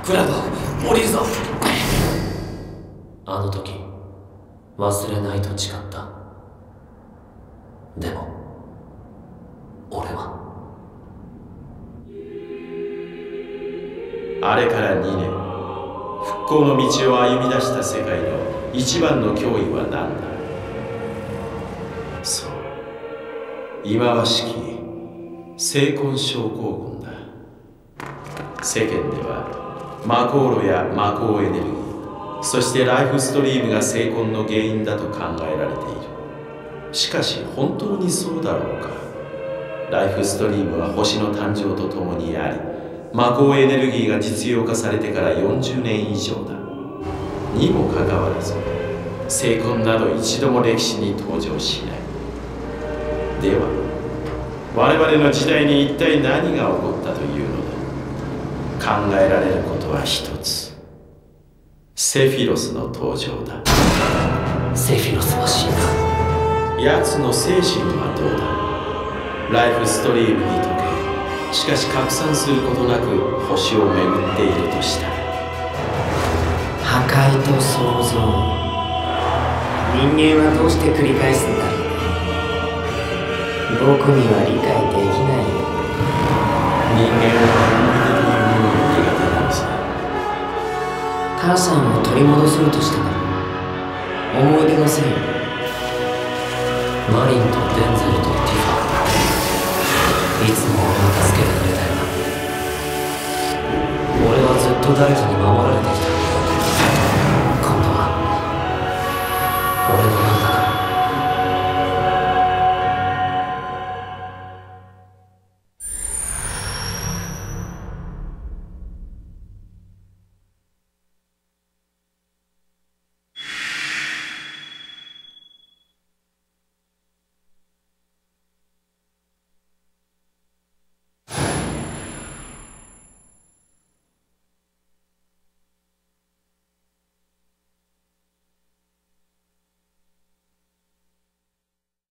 クラウド、降りるぞ。 あの時忘れないと誓った。でも俺はあれから2年、復興の道を歩み出した世界の一番の脅威は何だ。そう、忌まわしき精魂症候群だ。世間では魔航路や魔法エネルギー、そしてライフストリームが精魂の原因だと考えられている。しかし本当にそうだろうか。ライフストリームは星の誕生とともにあり、魔法エネルギーが実用化されてから40年以上だ。にもかかわらず精魂など一度も歴史に登場しない。では我々の時代に一体何が起こったというのだ。考えられることは一つ。セフィロスの登場だ。 セフィロスは死んだ。 奴の精神はどうだ。ライフストリームに溶け、しかし拡散することなく星を巡っているとした。 破壊と創造、人間はどうして繰り返すんだろう。僕には理解できないよ。 人間は思い出というものが苦手なのさ。 母さんを取り戻そうとしたから、思い出のせい。 マリンとデンゼルとティファ、いつも俺を助けてくれたよな。俺はずっと誰かに守られてきた。